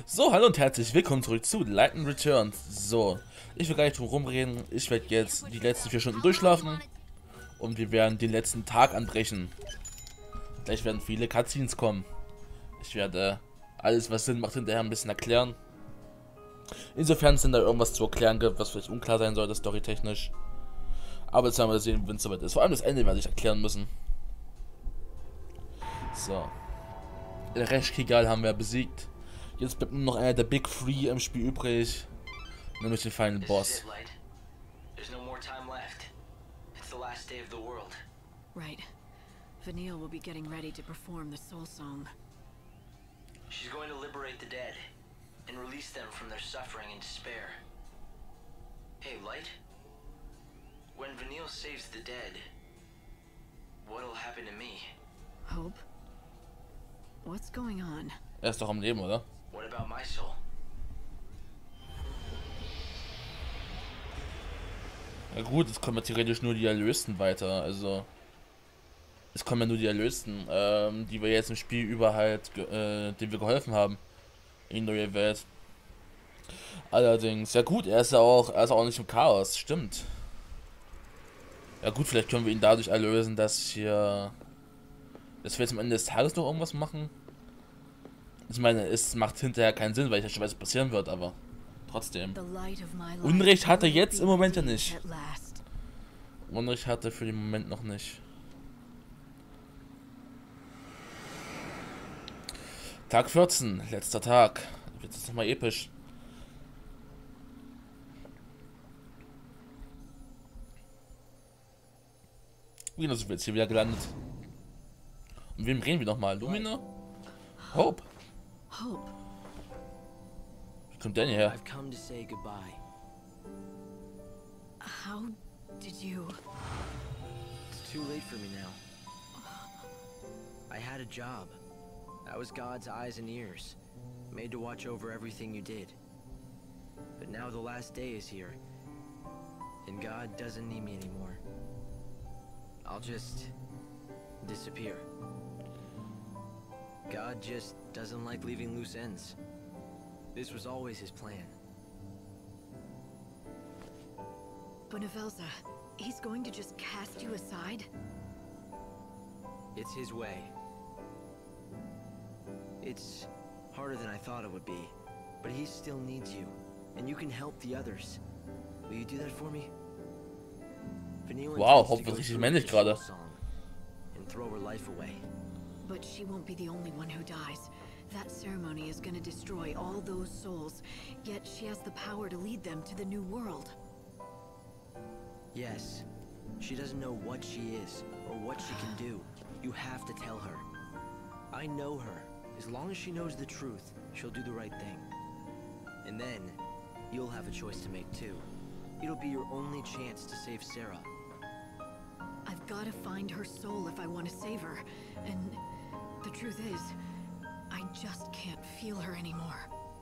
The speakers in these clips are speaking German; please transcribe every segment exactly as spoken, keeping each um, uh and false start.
So, hallo und herzlich willkommen zurück zu Light and Returns. So, ich will gar nicht drum rumreden. Ich werde jetzt die letzten vier Stunden durchschlafen und wir werden den letzten Tag anbrechen. Gleich werden viele Cutscenes kommen. Ich werde alles, was Sinn macht, hinterher ein bisschen erklären. Insofern es denn da irgendwas zu erklären gibt, was vielleicht unklar sein sollte, storytechnisch. Aber jetzt werden wir sehen, wenn es soweit ist. Vor allem das Ende werde ich erklären müssen. So. Resch Kigal haben wir besiegt. Jetzt bleibt nur noch einer der Big Three im Spiel übrig, nämlich den Final Boss. Right. Vanille will be getting ready to perform the soul song. She's going to liberate the dead and release them from their suffering and despair. Hey, Light. When Vanille saves the dead, what'll happen to me? Hope? What's going on? Er ist doch am Leben, oder? What about my soul? Ja gut, es kommen ja theoretisch nur die Erlösten weiter, also es kommen ja nur die Erlösten, ähm, die wir jetzt im Spiel über halt, äh, denen wir geholfen haben in die neue Welt. Allerdings, ja gut, er ist ja auch, er ist auch nicht im Chaos, stimmt. Ja gut, vielleicht können wir ihn dadurch erlösen, dass hier, dass wir jetzt am Ende des Tages noch irgendwas machen. Ich meine, es macht hinterher keinen Sinn, weil ich ja schon weiß, was passieren wird, aber trotzdem. Unrecht hat er jetzt im Moment ja nicht. Unrecht hat er für den Moment noch nicht. Tag vierzehn, letzter Tag. Jetzt ist es nochmal episch. Wie sind wir jetzt hier wieder gelandet? Und wem reden wir nochmal? Lumina? Hope? Hope. Wie kommt denn hierher? I've come to say goodbye. How did you... It's too late for me now. I had a job. I was God's eyes and ears, made to watch over everything you did. But now the last day is here, and God doesn't need me anymore. I'll just disappear. God just doesn't like leaving loose ends. This was always his plan. Bonavelza, he's going to just cast you aside? It's his way. It's harder than I thought it would be, but he still needs you, and you can help the others. Will you do that for me? Wow, Hope wird richtig männlich gerade. And throw her life away. But she won't be the only one who dies. That ceremony is going to destroy all those souls, yet she has the power to lead them to the new world. Yes. She doesn't know what she is, or what she can do. You have to tell her. I know her. As long as she knows the truth, she'll do the right thing. And then, you'll have a choice to make too. It'll be your only chance to save Sarah. I've got to find her soul if I want to save her. And the truth is, I just can't feel her anymore.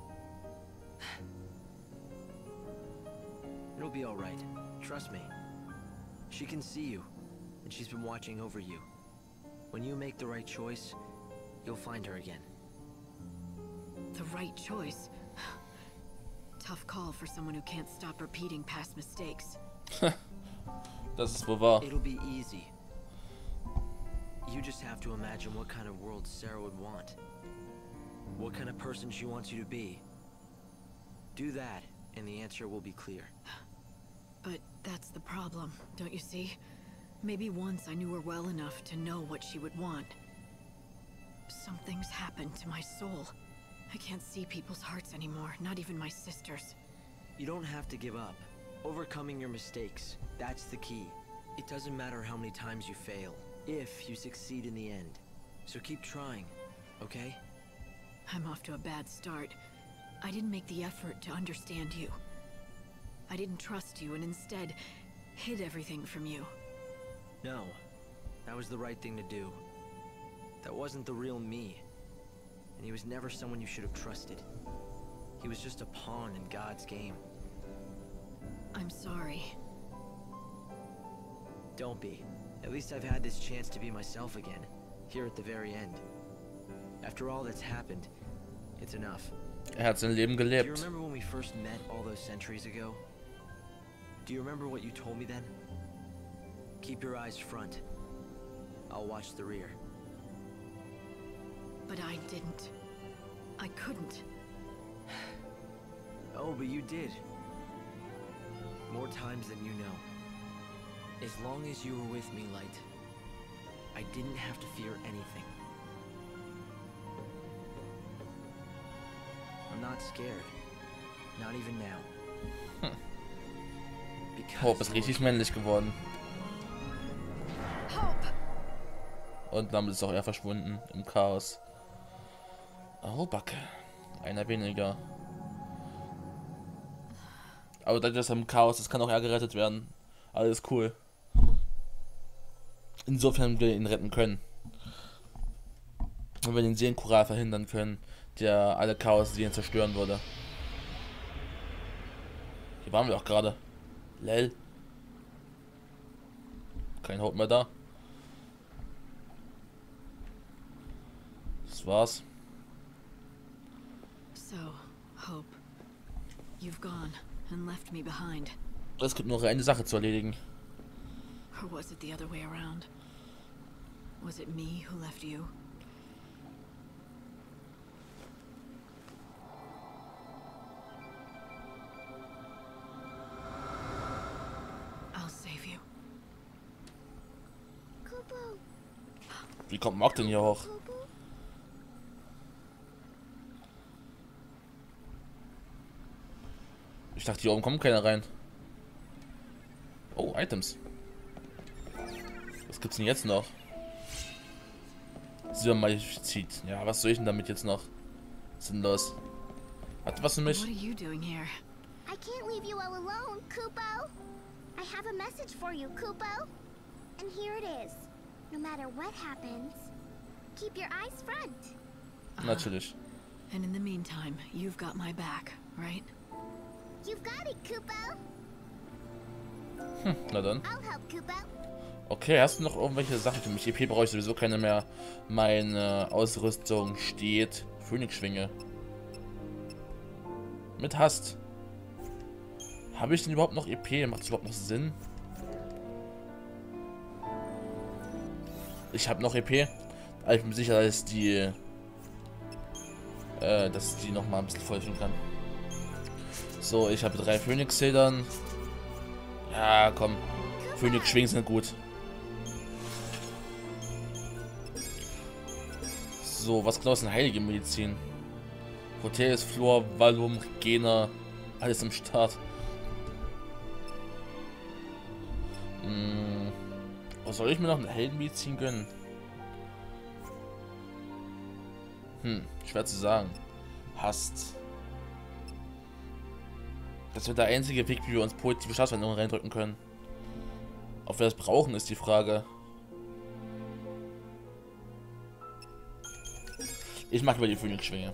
It'll be all right. Trust me. She can see you, and she's been watching over you. When you make the right choice, you'll find her again. The right choice? Tough call for someone who can't stop repeating past mistakes. Das ist wohl wahr. It'll be easy. You just have to imagine what kind of world Sarah would want. What kind of person she wants you to be. Do that, and the answer will be clear. But that's the problem, don't you see? Maybe once I knew her well enough to know what she would want. Something's happened to my soul. I can't see people's hearts anymore, not even my sister's. You don't have to give up. Overcoming your mistakes, that's the key. It doesn't matter how many times you fail, if you succeed in the end. So keep trying, okay? I'm off to a bad start. I didn't make the effort to understand you. I didn't trust you and instead hid everything from you. No, that was the right thing to do. That wasn't the real me. And he was never someone you should have trusted. He was just a pawn in God's game. I'm sorry. Don't be. At least I've had this chance to be myself again, here at the very end. After all that's happened, it's enough. Er hat sein Leben Do you gelebt. remember when we first met all those centuries ago? Do you remember what you told me then? Keep your eyes front. I'll watch the rear. But I didn't. I couldn't. Oh, but you did. More times than you know. As long as you were with me, Light, I didn't have to fear anything. I'm not scared. Not even now. Hm. Because Hope ist you're richtig here. männlich geworden. Hope! Und damit ist auch er verschwunden im Chaos. Oh, Backe. Einer weniger. Aber dadurch, dass er im Chaos ist, kann auch er gerettet werden. Alles cool. Insofern wir ihn retten können. Und wir den Seelenkural verhindern können, der alle Chaos-Seelen zerstören würde. Hier waren wir auch gerade. Lel. Kein Hope mehr da. Das war's. So, Hope. You've gone and left me behind. Es gibt nur eine Sache zu erledigen. Or was it the other way around? Was it me who left you? I'll save you. Kupo, Wie kommt Mark denn hier hoch? Kupo. Ich dachte, hier oben kommt keiner rein. Oh, Items. Was gibt's denn jetzt noch? Silbermagifizit. Ja, was soll ich denn damit jetzt noch? Sinnlos. Hat was für mich? What are you doing here? I can't leave you all alone, Kupo. I have a message for you, Kupo. And here it is. No matter what happens, keep your eyes front. Natürlich. And in the meantime, you've got my back, right? You've got it, Kupo. Hm, na dann. I'll help, Kupo. Okay, hast du noch irgendwelche Sachen für mich? E P brauche ich sowieso keine mehr. Meine Ausrüstung steht. Phönixschwinge. Mit Hast. Habe ich denn überhaupt noch E P? Macht es überhaupt noch Sinn? Ich habe noch E P. Aber ich bin mir sicher, dass die äh, dass ich die noch mal ein bisschen vollfüllen kann. So, ich habe drei Phönix-Zedern. Ja, komm. Phönix-Schwingen sind gut. So, was genau ist eine heilige Medizin? Hotelis, Flor, Vallum, Gena, alles im Start. Hm. Was soll ich mir noch eine Heldenmedizin gönnen? Hm, schwer zu sagen. Hast. Das wird der einzige Weg, wie wir uns positive Staatsveränderungen reindrücken können. Ob wir das brauchen, ist die Frage. Ich mag über die Phönix-Schwinge.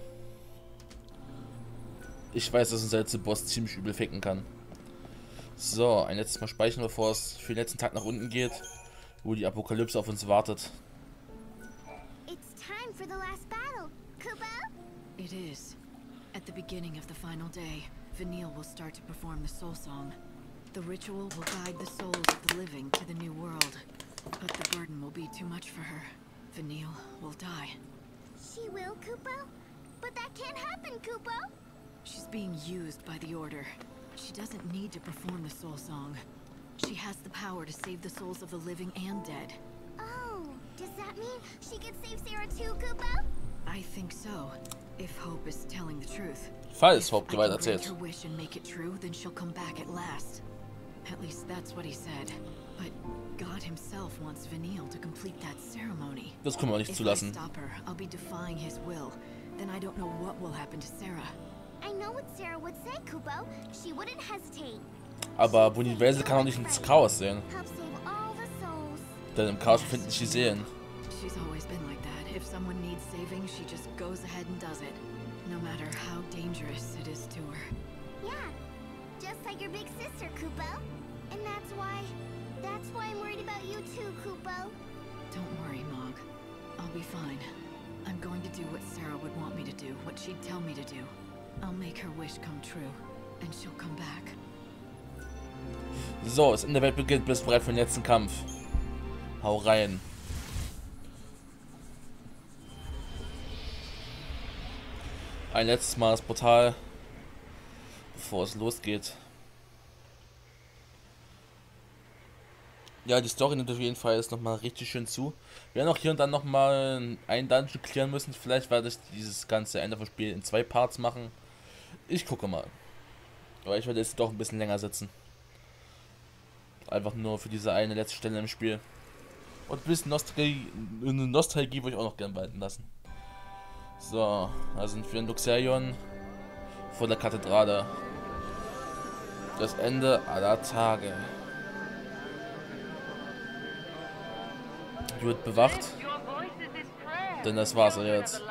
Ich weiß, dass unser letzter Boss ziemlich übel ficken kann. So, ein letztes Mal speichern, bevor es für den letzten Tag nach unten geht, wo die Apokalypse auf uns wartet. It's time for the last battle, Kupo. It is. At the beginning of the final day, Vanille will start to perform the soul song. The ritual will guide the souls of the living to the new world. But the burden will be too much for her. Vanille will die. She will, Kupo? But that can't happen, Kupo. She's being used by the Order. She doesn't need to perform the soul song. She has the power to save the souls of the living and dead. Oh, does that mean she can save Sarah too, Kupo? I think so. If Hope is telling the truth. Falls If Hope I die can weiter grant erzählt. her wish and make it true, then she'll come back at last. At least that's what he said. But God himself wants Vanille to complete that ceremony. Das können wir nicht If zulassen. I stop her, I'll be defying his will. Then I don't know what will happen to Sarah. I know what Sarah would say, Kupo. She wouldn't hesitate. Aber Boniverse kann auch nicht ins Chaos sehen. Help save all the souls. Denn im Chaos befinden sich die Seelen. She's always been like that. If someone needs saving, she just goes ahead and does it. No matter how dangerous it is to her. Yeah, just like your big sister, Kupo. And that's why, that's why I'm worried about you too, Kupo. Don't worry, Mog. I'll be fine. I'm going to do what Sarah would want me to do, what she'd tell me to do. make her wish come true, and she'll come back. So, das Ende der Welt beginnt. Bist bereit für den letzten Kampf. Hau rein. Ein letztes Mal das Portal, bevor es losgeht. Ja, die Story nimmt auf jeden Fall jetzt nochmal richtig schön zu. Wir werden auch hier und dann nochmal einen Dungeon klären müssen. Vielleicht werde ich dieses ganze Ende vom Spiel in zwei Parts machen. Ich gucke mal. Aber ich werde jetzt doch ein bisschen länger sitzen. Einfach nur für diese eine letzte Stelle im Spiel. Und ein bisschen Nostalgie, Nostalgie würde ich auch noch gerne walten lassen. So, da sind wir in Luxerion vor der Kathedrale. Das Ende aller Tage. Wird bewacht, denn das war's ja jetzt.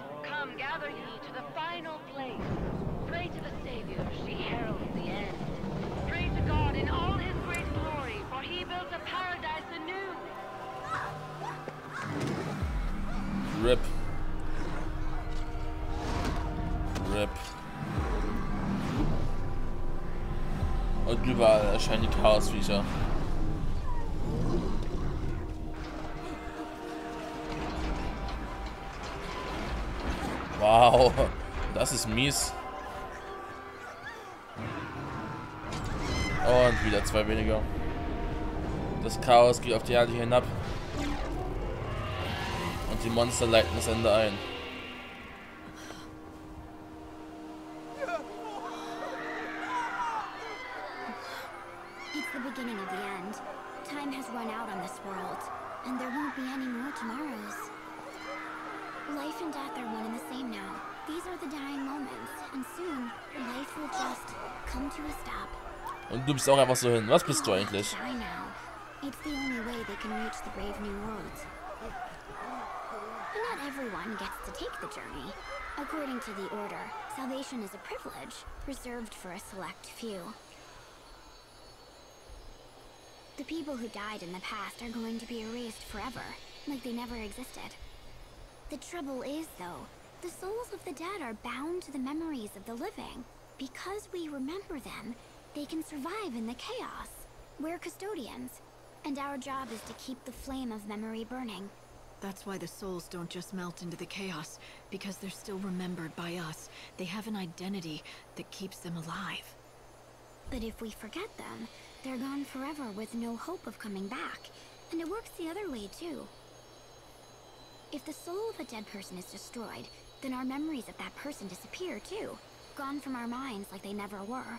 Rip. Rip. Und überall erscheinen die Chaosviecher. Wow, das ist mies. Und wieder zwei weniger. Das Chaos geht auf die Erde hinab. Und die Monster leiten das Ende ein. It's the beginning of the end. Time has run out on this world, and there won't be any more tomorrows. Life and death are one and the same now. These are the dying moments, and soon life will just come to a stop. Und du bist auch einfach so hin. Was bist du eigentlich? I know. It's the only way they can reach the brave new world. Not everyone gets to take the journey. According to the Order, salvation is a privilege reserved for a select few. The people who died in the past are going to be erased forever, like they never existed. The trouble is, though, the souls of the dead are bound to the memories of the living. Because we remember them, they can survive in the chaos. We're custodians, and our job is to keep the flame of memory burning. That's why the souls don't just melt into the chaos, because they're still remembered by us. They have an identity that keeps them alive. But if we forget them, they're gone forever with no hope of coming back. And it works the other way, too. If the soul of a dead person is destroyed, then our memories of that person disappear, too. Gone from our minds like they never were.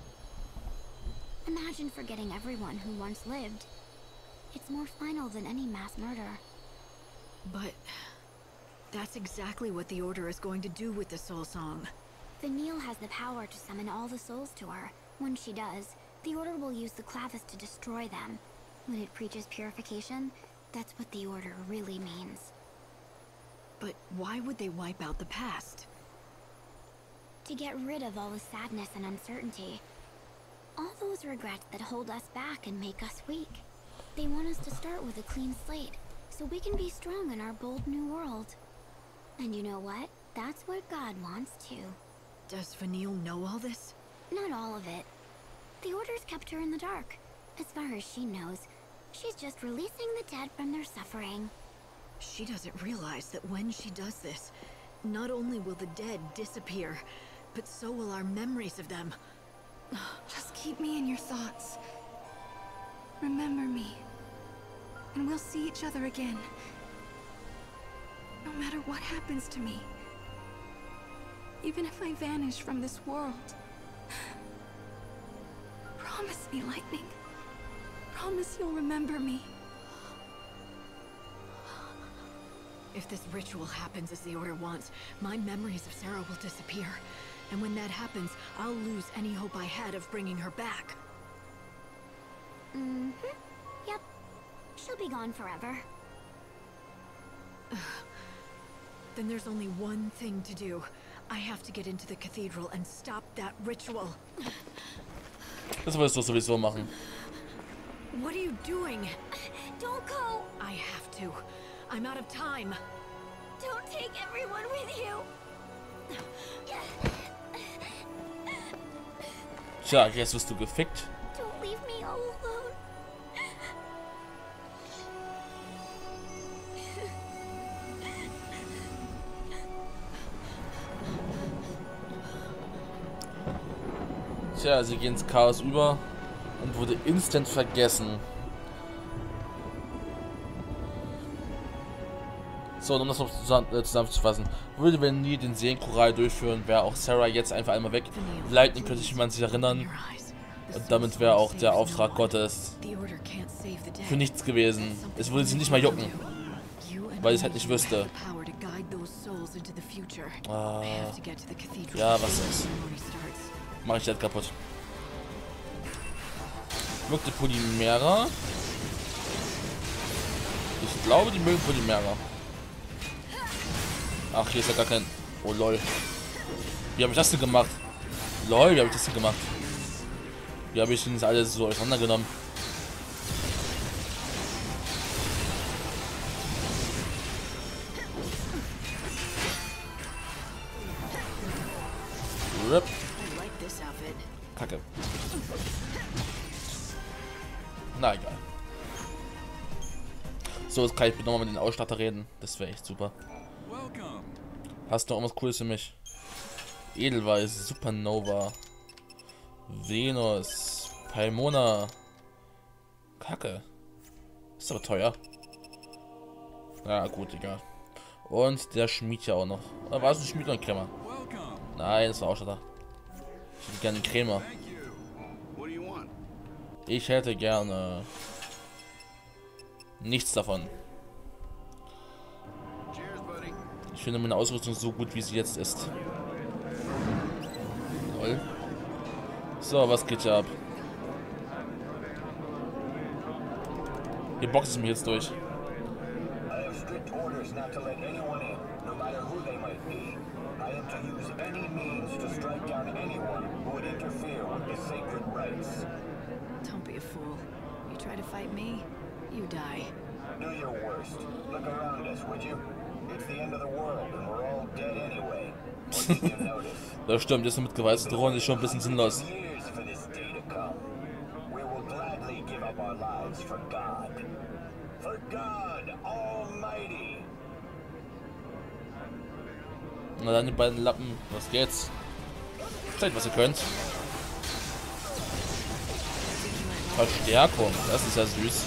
Imagine forgetting everyone who once lived. It's more final than any mass murder. But that's exactly what the Order is going to do with the Soul Song. Vanille has the power to summon all the souls to her. When she does, the Order will use the Clavis to destroy them. When it preaches purification, that's what the Order really means. But why would they wipe out the past? To get rid of all the sadness and uncertainty. All those regrets that hold us back and make us weak. They want us to start with a clean slate, so we can be strong in our bold new world. And you know what? That's what God wants too. Does Vanille know all this? Not all of it. The Order's kept her in the dark. As far as she knows, she's just releasing the dead from their suffering. She doesn't realize that when she does this, not only will the dead disappear, but so will our memories of them. Just keep me in your thoughts. Remember me. And we'll see each other again. No matter what happens to me. Even if I vanish from this world. Promise me, Lightning. Promise you'll remember me. If this ritual happens as the Order wants, my memories of Sarah will disappear. And when that happens, I'll lose any hope I had of bringing her back. Mm-hmm. Yep. She'll be gone forever. Then there's only one thing to do. I have to get into the cathedral and stop that ritual. Das wirst du sowieso machen. What are you doing? Don't go! I have to. I'm out of time. Don't take everyone with you! Tja, jetzt wirst du gefickt. Don't leave me all alone. Tja, sie gehen ins Chaos über und wurde instant vergessen. So, um das noch zusammenzufassen. Würde wenn nie den Seelenchoral durchführen, wäre auch Sarah jetzt einfach einmal weg. Lightning könnte sich jemand sich erinnern. Und damit wäre auch der Auftrag Gottes für nichts gewesen. Es würde sie nicht mal jucken. Weil ich es halt nicht wüsste. Ah, ja, was ist? Mach ich das kaputt. Wirkte Polymera. Ich glaube, die mögen Polymera. Ach, hier ist ja gar kein... Oh, lol. Wie habe ich das denn gemacht? Lol, wie habe ich das denn gemacht? Wie habe ich denn das alles so auseinandergenommen? Rip. Kacke. Na egal. So, jetzt kann ich bitte nochmal mit den Ausstatter reden. Das wäre echt super. Hast du noch irgendwas Cooles für mich? Edelweiß, Supernova, Venus, Palmona. Kacke. Ist aber teuer. Na gut, egal. Und der Schmied ja auch noch. Oder war es ein Schmied oder ein Krämer? Nein, das war Ausstatter. Ich hätte gerne einen Krämer. Ich hätte gerne nichts davon. Ich finde meine Ausrüstung so gut, wie sie jetzt ist. Lol. So, was geht hier ab? Hier boxt es mich jetzt durch. Don't be a fool. You try to fight me, you die. Do your worst. Look around us, would you? It's the end of the world and we're all dead anyway. What did you notice? Das stimmt, jetzt mit gewalzten Drohnen ist schon ein bisschen sinnlos. Years for this day to come. We will gladly give up our lives for God. For God Almighty. Na dann die beiden Lappen, was geht's? Zeigt, was ihr könnt. Verstärkung, das ist ja süß.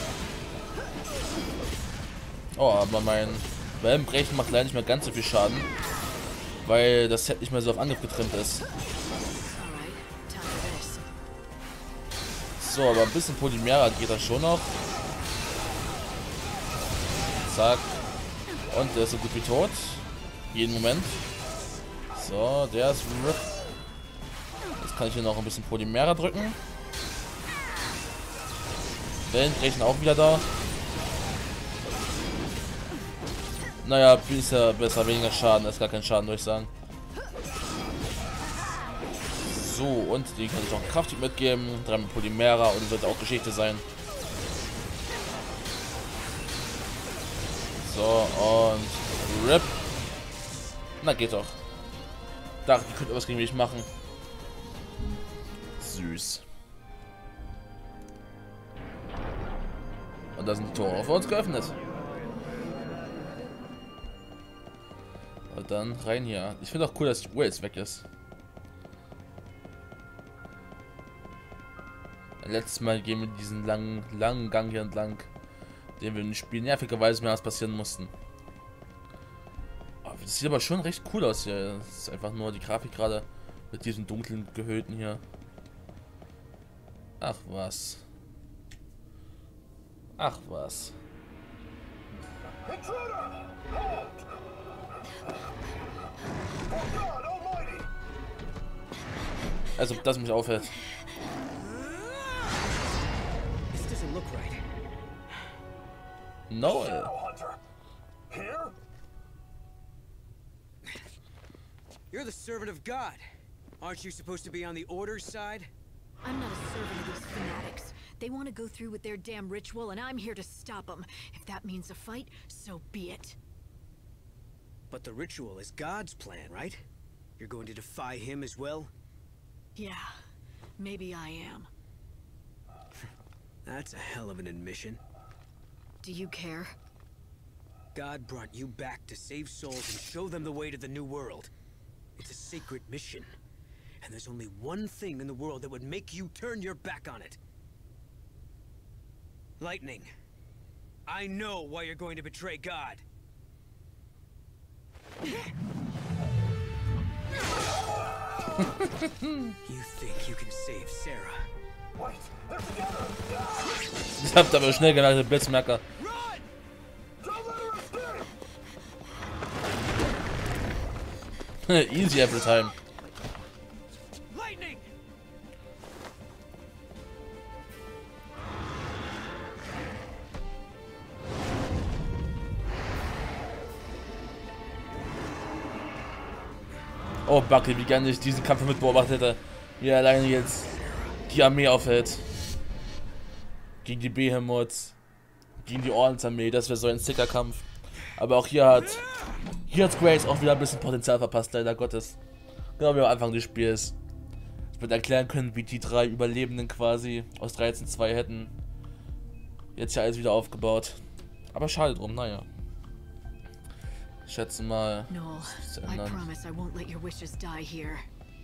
Oh, aber mein Wellenbrechen macht leider nicht mehr ganz so viel Schaden, weil das Set nicht mehr so auf Angriff getrimmt ist. So, aber ein bisschen Polymera geht das schon noch. Zack. Und der ist so gut wie tot. Jeden Moment. So, der ist... Jetzt kann ich hier noch ein bisschen Polymera drücken. Wellenbrechen auch wieder da. Naja, ist ja besser, weniger Schaden, ist gar kein Schaden, würde ich sagen. So, und die kann ich auch Kraft mitgeben. Dreimal Polymera und wird auch Geschichte sein. So, und Rip. Na, geht doch. Dachte, die könnte was gegen mich machen. Süß. Und da sind die Tore für uns geöffnet. Und dann rein hier. Ich finde auch cool, dass die Uhr jetzt weg ist. Letztes Mal gehen wir diesen langen, langen Gang hier entlang, den wir im Spiel nervigerweise mehr als passieren mussten. Oh, das sieht aber schon recht cool aus hier. Das ist einfach nur die Grafik gerade mit diesen dunklen Gehöhten hier. Ach was. Ach was. Also, das mich aufhält. This doesn't look right. No. Here? You're the servant of God. Aren't you supposed to be on the Order's side? I'm not a servant of these fanatics. They want to go through with their damn ritual, and I'm here to stop them. If that means a fight, so be it. But the ritual is God's plan, right? You're going to defy him as well? Yeah. Maybe I am. That's a hell of an admission. Do you care? God brought you back to save souls and show them the way to the new world. It's a sacred mission. And there's only one thing in the world that would make you turn your back on it. Lightning. I know why you're going to betray God. You think you can save Sarah? Wait, they're together. Ich hab aber schnell gelandet, Blitzmerker. Run! Don't let her escape! Easy every time. Lightning! Oh, Bucky, wie gerne ich diesen Kampf mit beobachtet hätte. Wie er alleine jetzt die Armee aufhält. Gegen die Behemoths. Gegen die Ordensarmee. Das wäre so ein sicker Kampf. Aber auch hier hat. Hier hat Grace auch wieder ein bisschen Potenzial verpasst, leider Gottes. Genau wie am Anfang des Spiels. Ich würde erklären können, wie die drei Überlebenden quasi aus dreizehn zwei hätten. Jetzt ja alles wieder aufgebaut. Aber schade drum, naja. Ich schätze mal. Noel, das I ändern. promise I won't let your wishes die here.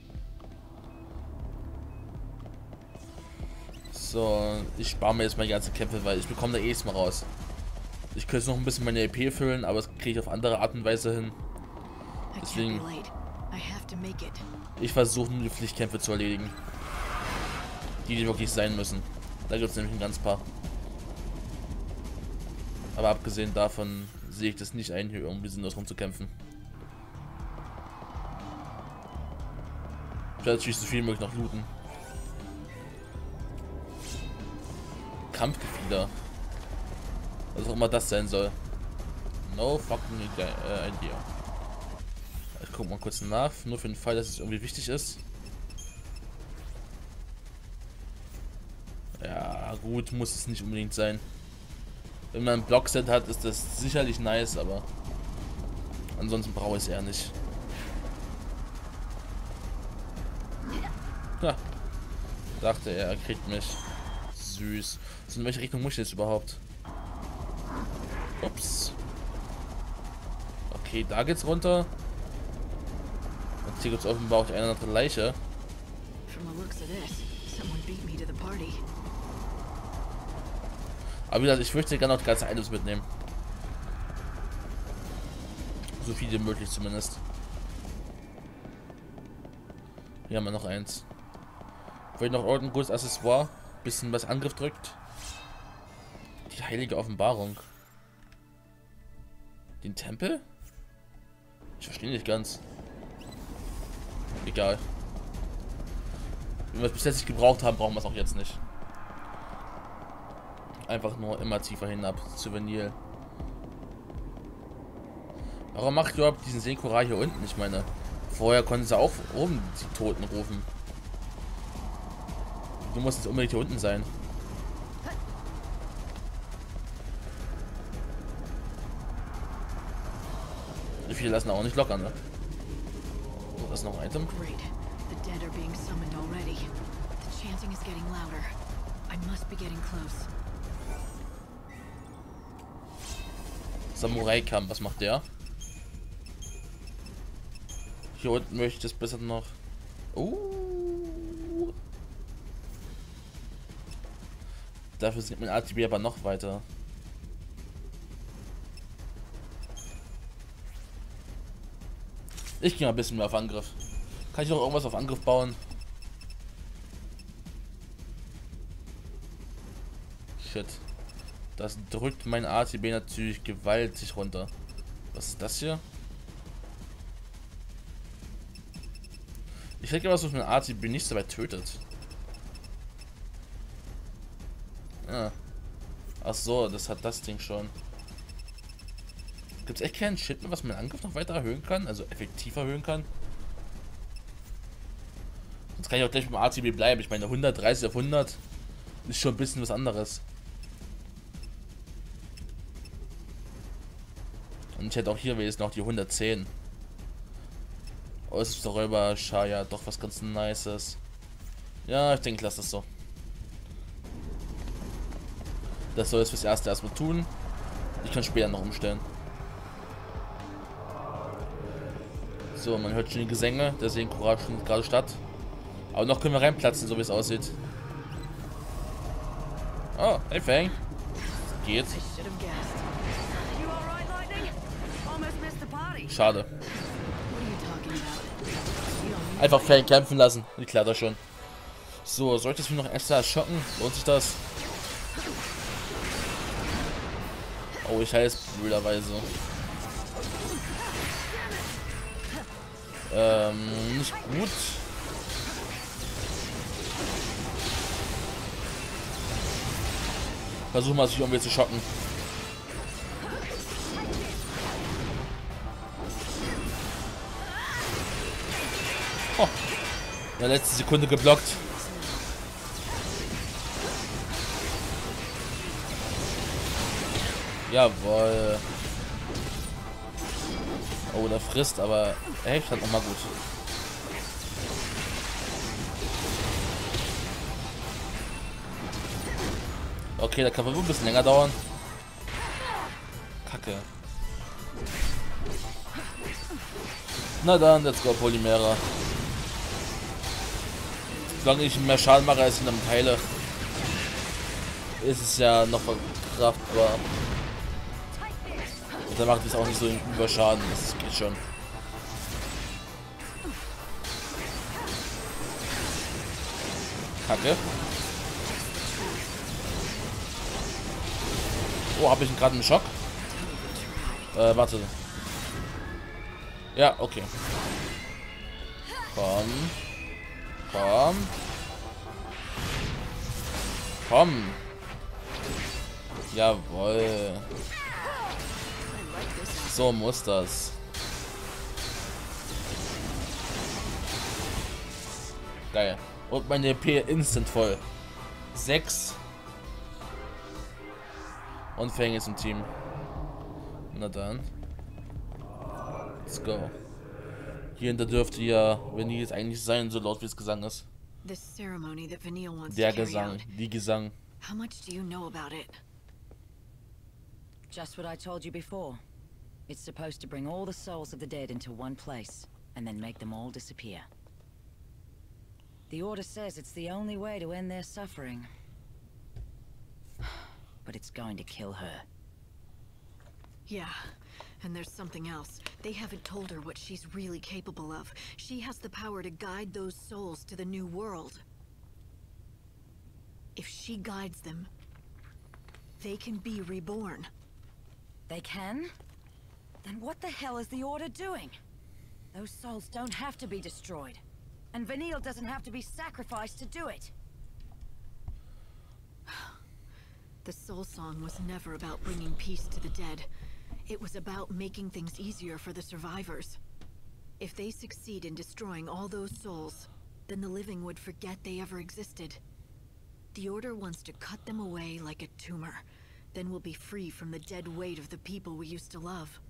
So, ich spare mir jetzt mal die ganzen Kämpfe, weil ich bekomme da eh mal raus. Ich könnte jetzt noch ein bisschen meine E P füllen, aber das kriege ich auf andere Art und Weise hin. I can't Deswegen, be late. I have to make it. ich versuche nur die Pflichtkämpfe zu erledigen. Die, die wirklich sein müssen. Da gibt es nämlich ein ganz paar. Aber abgesehen davon sehe ich das nicht ein, hier irgendwie sinnlos rumzukämpfen. Ich werde natürlich so viel wie möglich noch looten. Kampfgefieder. Was auch immer das sein soll. No fucking idea. Ich guck mal kurz nach, nur für den Fall, dass es irgendwie wichtig ist. Ja, gut, muss es nicht unbedingt sein. Wenn man ein Blockset hat, ist das sicherlich nice, aber ansonsten brauche ich es eher nicht. Ja. Dachte er, er kriegt mich. Süß. So, in welche Richtung muss ich jetzt überhaupt? Ups. Okay, da geht's runter. Und hier gibt's offenbar auch die eine oder andere Leiche. From the looks of this, someone beat me to the party. Aber wie gesagt, ich möchte gerne noch die ganzen Items mitnehmen. So viel wie möglich zumindest. Hier haben wir noch eins. Vielleicht noch irgendein gutes Accessoire. Bisschen was Angriff drückt. Die heilige Offenbarung. Den Tempel? Ich verstehe nicht ganz. Egal. Wenn wir es bis jetzt nicht gebraucht haben, brauchen wir es auch jetzt nicht. Einfach nur immer tiefer hinab. Souvenir. Warum macht ihr überhaupt diesen Sekura hier unten? Ich meine, vorher konnten sie auch oben die Toten rufen. Du musst jetzt unbedingt hier unten sein. Die viele lassen auch nicht locker, ne? Oh, das ist noch ein Item. Great. The dead are being summoned already. The chanting is getting louder. I must be getting close. Samurai-Kampf, was macht der? Hier unten möchte ich das besser noch. Oh. Dafür sind mein A T B aber noch weiter. Ich gehe mal ein bisschen mehr auf Angriff. Kann ich noch irgendwas auf Angriff bauen? Shit. Das drückt mein A T B natürlich gewaltig runter. Was ist das hier? Ich denke, was mein A T B nicht so weit tötet. Ja. Ach so, das hat das Ding schon. Gibt es echt keinen Shit mehr, was mein Angriff noch weiter erhöhen kann? Also effektiv erhöhen kann? Sonst kann ich auch gleich beim A T B bleiben. Ich meine, hundertdreißig auf hundert ist schon ein bisschen was anderes. Und ich hätte auch hier wenigstens noch die hundertzehn. Oh, es ist der Räuber Shaya doch was ganz Nices. Ja, ich denke, lass das so. Das soll es fürs Erste erstmal tun. Ich kann später noch umstellen. So, man hört schon die Gesänge. Der Seencourage findet gerade statt. Aber noch können wir reinplatzen, so wie es aussieht. Oh, hey Fang. Geht. Schade. Einfach Fang kämpfen lassen. Die klärt das schon. So, soll ich das noch extra schocken? Lohnt sich das? Oh, ich heiße blöderweise. Ähm, nicht gut. Versuchen wir sich irgendwie zu schocken. Oh. In der letzten Sekunde geblockt. Jawohl. Oh, der frisst, aber er hilft halt nochmal gut. Okay, der kann wohl ein bisschen länger dauern. Kacke. Na dann, let's go, Polymera. Solange ich mehr Schaden mache als ich damit heile, ist es ja noch verkraftbar. Und dann macht es auch nicht so über Schaden. Das geht schon. Kacke. Oh, habe ich gerade einen Schock? Äh, warte. Ja, okay. Komm. Komm. Komm. Jawohl. So muss das. Geil. Und meine E P instant voll. Sechs. Und Fang ist im Team. Na dann. Let's go. Hier hinter dürfte ja, wenn die jetzt eigentlich sein, so laut wie es Gesang ist. Der Gesang, die Gesang. How much do you know about it? Just what I told you before. It's supposed to bring all the souls of the dead into one place, and then make them all disappear. The Order says it's the only way to end their suffering. But it's going to kill her. Yeah, and there's something else. They haven't told her what she's really capable of. She has the power to guide those souls to the new world. If she guides them, they can be reborn. They can? Then what the hell is the Order doing? Those souls don't have to be destroyed. And Vanille doesn't have to be sacrificed to do it. The Soul Song was never about bringing peace to the dead. It was about making things easier for the survivors. If they succeed in destroying all those souls, then the living would forget they ever existed. The Order wants to cut them away like a tumor. Then we'll be free from the dead weight of the people we used to love.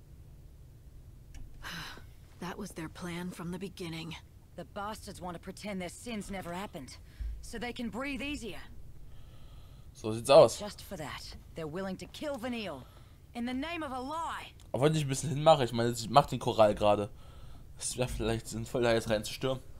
That was their plan from the beginning. The bastards want to pretend their sins never happened, so they can breathe easier. So sieht's aus. Just for that, they're willing to kill Vanille in the name of a lie. Aber wenn ich ein bisschen hinmache, ich meine, ich mache den Choral gerade. Es wäre vielleicht sinnvoll, da jetzt reinzustürmen.